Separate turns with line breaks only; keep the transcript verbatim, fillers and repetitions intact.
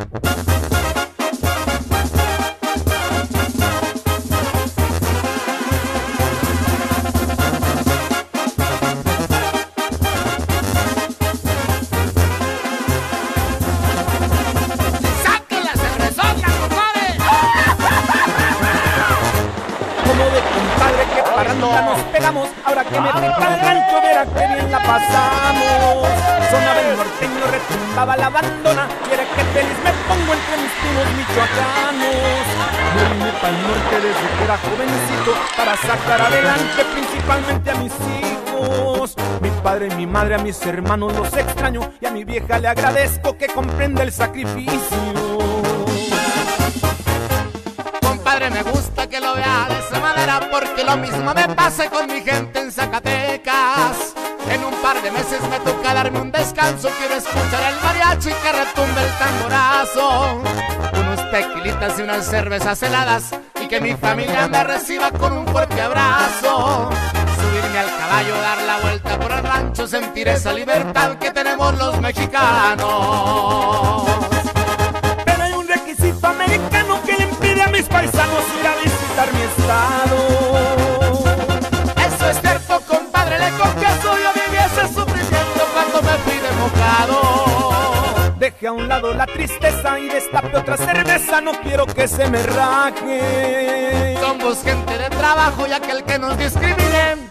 Nos pegamos, ahora que me brinca el rancho, verá que bien la pasamos. Sonaba el norteño, retumbaba la bandona, quiere que feliz me pongo entre mis primos michoacanos. Me vine pa'l norte desde que era jovencito, para sacar adelante principalmente a mis hijos. Mi padre y mi madre, a mis hermanos los extraño, y a mi vieja le agradezco que comprenda el sacrificio.
Compadre, me gusta que lo vea de esa manera, porque lo mismo me pasa con mi gente en Zacatecas. En un par de meses me toca darme un descanso, quiero escuchar el mariachi que retumbe el tamborazo. Unos tequilitas y unas cervezas heladas, y que mi familia me reciba con un fuerte abrazo. Subirme al caballo, dar la vuelta por el rancho, sentir esa libertad que tenemos los mexicanos.
Pero hay un requisito americano que le impide a mis paisanos ir a visitar mi estado.
Eso es cierto, compadre, le confieso, yo viví ese sufrimiento cuando me fui de mojado.
Dejé a un lado la tristeza y destapé otra cerveza, no quiero que se me raje.
Somos gente de trabajo y aquel que nos discrimine